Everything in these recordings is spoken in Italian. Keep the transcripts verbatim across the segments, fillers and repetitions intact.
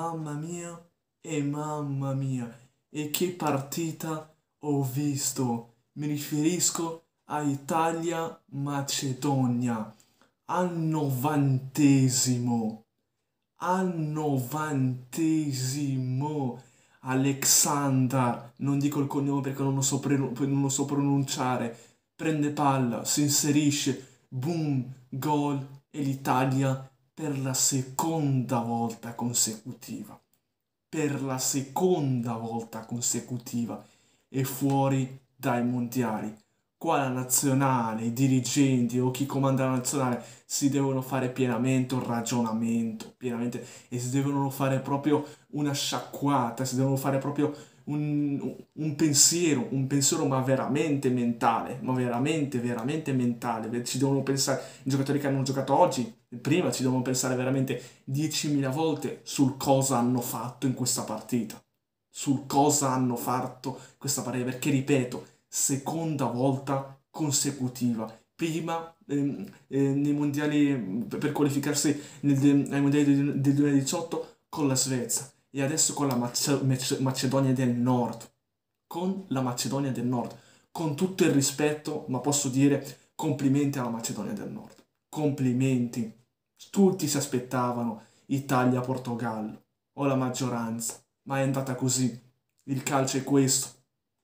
Mamma mia e mamma mia, e che partita ho visto! Mi riferisco a Italia-Macedonia al novantesimo, al novantesimo. Alexander, non dico il cognome perché non lo so, pre- non lo so pronunciare, prende palla, si inserisce, boom, gol e l'Italia per la seconda volta consecutiva, per la seconda volta consecutiva è fuori dai mondiali. Qua la nazionale, i dirigenti o chi comanda la nazionale si devono fare pienamente un ragionamento, pienamente, e si devono fare proprio una sciacquata, si devono fare proprio un, un pensiero, un pensiero ma veramente mentale, ma veramente, veramente mentale. Ci devono pensare, i giocatori che hanno giocato oggi, prima ci devono pensare veramente diecimila volte sul cosa hanno fatto in questa partita, sul cosa hanno fatto questa partita, perché ripeto, seconda volta consecutiva. Prima ehm, eh, nei mondiali per qualificarsi nel- ai mondiali del, del duemiladiciotto con la Svezia e adesso con la Mace- Mace- Macedonia del Nord. Con la Macedonia del Nord. Con tutto il rispetto, ma posso dire complimenti alla Macedonia del Nord. Complimenti. Tutti si aspettavano Italia-Portogallo o la maggioranza, ma è andata così. Il calcio è questo.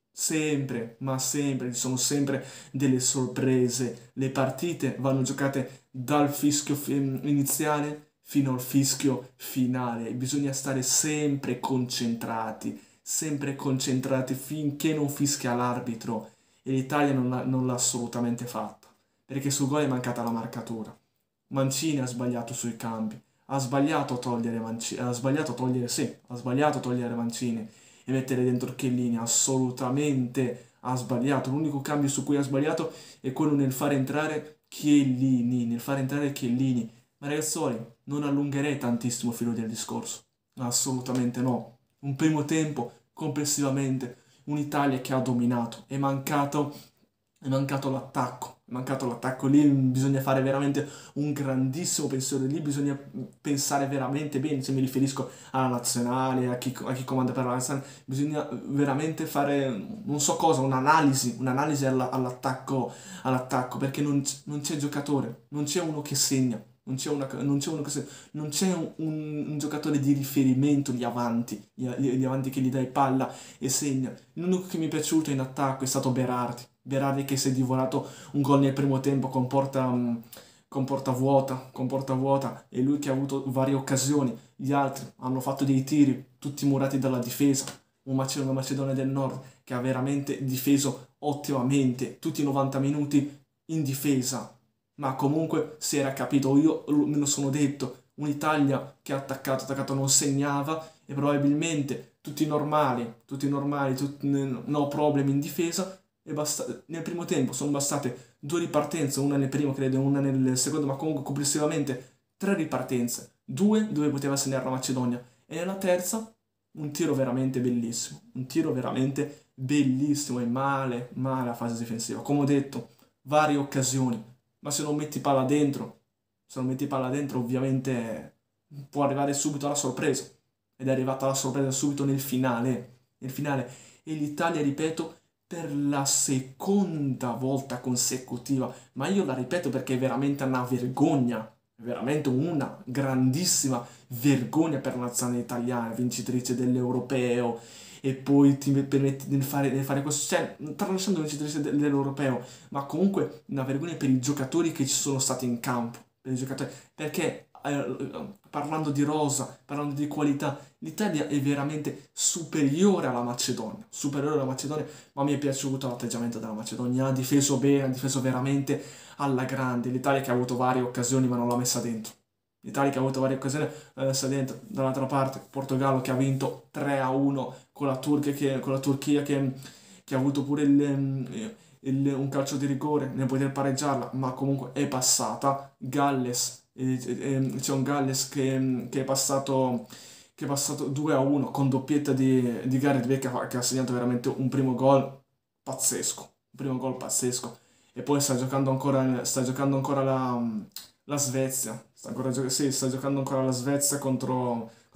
Sempre, ma sempre, ci sono sempre delle sorprese. Le partite vanno giocate dal fischio fi- iniziale fino al fischio finale. Bisogna stare sempre concentrati, sempre concentrati finché non fischia l'arbitro. E l'Italia non l'ha non l'ha assolutamente fatta, perché sul gol è mancata la marcatura. Mancini ha sbagliato sui cambi, ha sbagliato a togliere Mancini, ha sbagliato a togliere, sì, ha sbagliato a togliere Mancini e mettere dentro Chiellini, assolutamente ha sbagliato. L'unico cambio su cui ha sbagliato è quello nel fare entrare Chiellini, nel fare entrare Chiellini. Ma ragazzoli, non allungherei tantissimo il filo del discorso, assolutamente no. Un primo tempo, complessivamente, un'Italia che ha dominato, è mancato è mancato l'attacco, è mancato l'attacco lì, bisogna fare veramente un grandissimo pensiero, lì bisogna pensare veramente bene, se mi riferisco alla nazionale, a chi, a chi comanda per la nazionale, bisogna veramente fare, non so cosa, un'analisi, un'analisi alla- all'attacco, all'attacco, perché non, c- non c'è giocatore, non c'è uno che segna, non c'è, una- non c'è uno che segna, non c'è un, un- un giocatore di riferimento lì avanti, lì, lì- lì avanti che gli dai palla e segna. L'unico che mi è piaciuto in attacco è stato Berardi. Berardi che si è divorato un gol nel primo tempo con porta, mm, con porta vuota, con porta vuota, e lui che ha avuto varie occasioni. Gli altri hanno fatto dei tiri, tutti murati dalla difesa. Un Mace- una Macedonia del Nord che ha veramente difeso ottimamente tutti i novanta minuti in difesa. Ma comunque si era capito, io me lo sono detto, un'Italia che ha attaccato, attaccato non segnava e probabilmente tutti normali, tutti normali, tutti, no problem in difesa e basta- nel primo tempo sono bastate due ripartenze, una nel primo credo e una nel secondo, ma comunque complessivamente tre ripartenze, due dove poteva segnare la Macedonia e nella terza un tiro veramente bellissimo, un tiro veramente bellissimo e male, male la fase difensiva. Come ho detto, varie occasioni, ma se non metti palla dentro, se non metti palla dentro ovviamente può arrivare subito la sorpresa ed è arrivata la sorpresa subito nel finale, nel finale e l'Italia, ripeto, per la seconda volta consecutiva, ma io la ripeto perché è veramente una vergogna, è veramente una grandissima vergogna per la nazionale italiana, vincitrice dell'Europeo, e poi ti permetti di fare, di fare questo, cioè, tralasciando vincitrice dell'Europeo, ma comunque una vergogna per i giocatori che ci sono stati in campo, per i giocatori, perché eh, parlando di rosa, parlando di qualità, l'Italia è veramente superiore alla Macedonia, superiore alla Macedonia, ma mi è piaciuto l'atteggiamento della Macedonia, ha difeso bene, ha difeso veramente alla grande, l'Italia che ha avuto varie occasioni ma non l'ha messa dentro. L'Italia che ha avuto varie occasioni l'ha messa dentro. Dall'altra parte, Portogallo che ha vinto tre a uno con la, Turchia che, con la Turchia che, che ha avuto pure il, ehm, il- un calcio di rigore nel poter pareggiarla, ma comunque è passata. Galles, eh, eh, c'è un Galles che, che è passato che è passato due a uno con doppietta di, di Gareth Bale che ha, che ha segnato veramente un primo gol pazzesco, un primo gol pazzesco. E poi sta giocando ancora, sta giocando ancora la, la Svezia, sta, ancora gio- sì, sta giocando ancora la Svezia contro,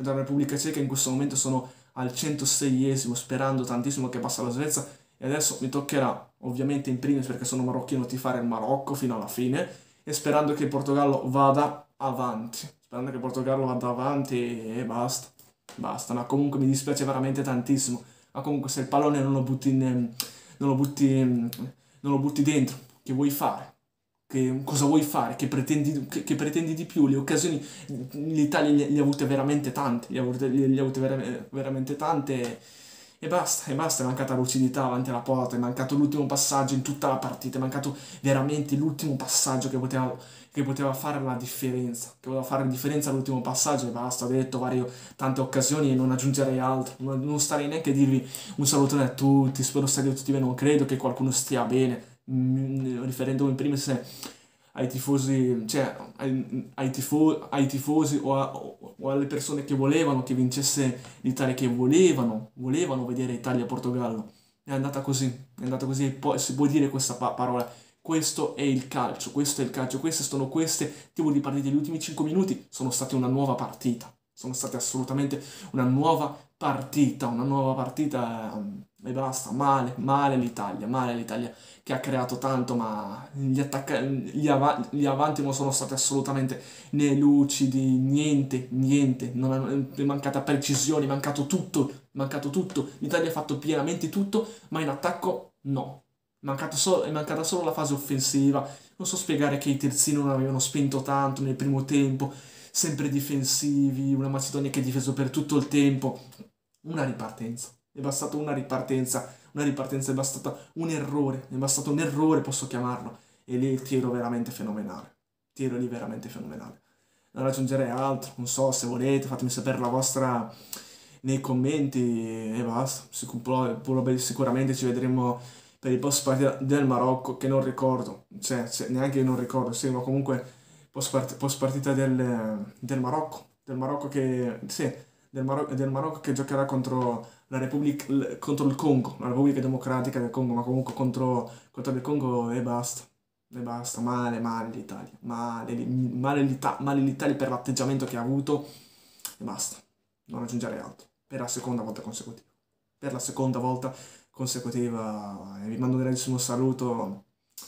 contro la Repubblica Ceca, in questo momento sono al centoseiesimo, sperando tantissimo che passa la Svezia, e adesso mi toccherà, ovviamente in primis perché sono marocchino, tifare il Marocco fino alla fine, e sperando che il Portogallo vada avanti, sperando che il Portogallo vada avanti e basta, basta, ma comunque mi dispiace veramente tantissimo, ma comunque se il pallone non lo butti, in, non lo butti, non lo butti dentro, che vuoi fare? Che, cosa vuoi fare? Che pretendi, che, che pretendi di più? Le occasioni l'Italia le, le ha avute veramente tante, le ha avute, le, le ha avute vera- veramente tante e basta, e basta, è mancata lucidità avanti alla porta, è mancato l'ultimo passaggio in tutta la partita, è mancato veramente l'ultimo passaggio che poteva, che poteva fare la differenza, che poteva fare la differenza all'ultimo passaggio e basta, ho detto varie, tante occasioni e non aggiungerei altro, non, non starei neanche a dirvi un salutone a tutti, spero state tutti bene, non credo che qualcuno stia bene, mm, riferendomi in primis ai tifosi, cioè ai, ai tifo- ai tifosi o, a- o alle persone che volevano che vincesse l'Italia, che volevano, volevano vedere Italia-Portogallo. È andata così, è andata così e poi si può dire questa pa- parola. Questo è il calcio, questo è il calcio, queste sono queste tipo di partite. Gli ultimi cinque minuti sono stati una nuova partita, sono state assolutamente una nuova partita, una nuova partita ehm, e basta, male, male l'Italia, male l'Italia che ha creato tanto, ma gli, attacca- gli, ava- gli avanti non sono stati assolutamente né lucidi, niente, niente, non ha- è mancata precisione, è mancato tutto, è mancato tutto. L'Italia ha fatto pienamente tutto, ma in attacco no. È mancato solo- è mancata solo la fase offensiva. Non so spiegare che i terzini non avevano spinto tanto nel primo tempo, sempre difensivi, una Macedonia che ha difeso per tutto il tempo. Una ripartenza. È bastata una ripartenza. Una ripartenza è bastata un errore. È bastato un errore, posso chiamarlo. E lì il tiro veramente fenomenale. Il tiro lì veramente fenomenale. Non aggiungerei altro. Non so se volete, fatemi sapere la vostra nei commenti e basta. Sicur- Sicuramente ci vedremo per il post partita del Marocco, che non ricordo. Cioè, se- neanche io non ricordo. Sì, ma comunque post, part- post partita del, del Marocco. Del Marocco che... Sì, del, Maro- del Marocco che giocherà contro la Repubblica, l- contro il Congo, la Repubblica Democratica del Congo, ma comunque contro, contro il Congo e basta. E basta, male, male l'Italia, male, li- male l'Ita- male l'Italia per l'atteggiamento che ha avuto e basta, non aggiungere altro, per la seconda volta consecutiva. Per la seconda volta consecutiva, e vi mando un grandissimo saluto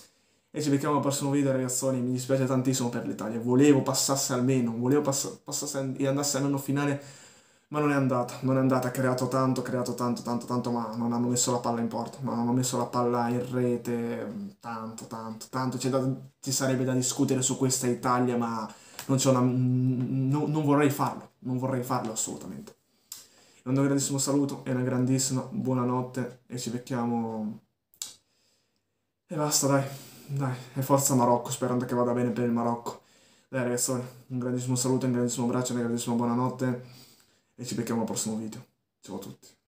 e ci becchiamo al prossimo video ragazzoni, mi dispiace tantissimo per l'Italia, volevo passasse almeno, volevo pass- passasse e andasse almeno finale, ma non è andata, non è andata, ha creato tanto, ha creato tanto, tanto, tanto, ma non hanno messo la palla in porta, non hanno messo la palla in rete, tanto, tanto, tanto, c'è da- ci sarebbe da discutere su questa Italia, ma non c'è una... no- non vorrei farlo, non vorrei farlo assolutamente. Un grandissimo saluto e una grandissima buonanotte e ci becchiamo... E basta, dai, dai, e forza Marocco, sperando che vada bene per il Marocco. Dai ragazzi, un grandissimo saluto, un grandissimo abbraccio, una grandissima buonanotte e ci becchiamo al prossimo video. Ciao a tutti.